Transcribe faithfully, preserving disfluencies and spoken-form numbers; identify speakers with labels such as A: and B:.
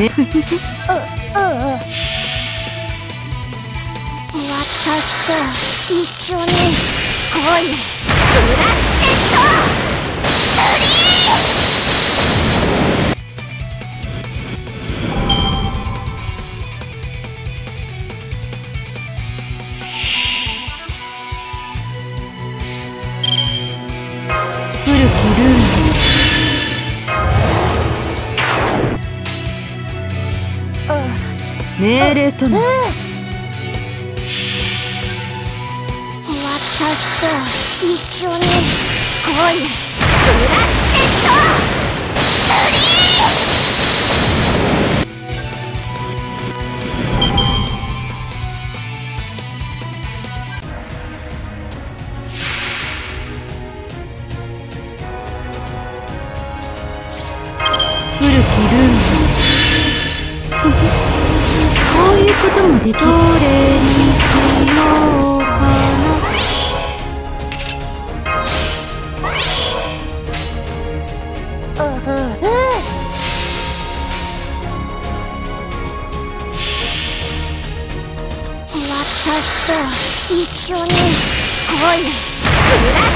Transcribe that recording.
A: ね。
B: う、う、う。私と一緒に恋グランテッドスリー。
A: 古きルール命令とな。
B: 私と一緒に恋グランテッドスリー。
A: 古きルールこういうこともできる。どれにしようかな。
B: 私と一緒に恋グラン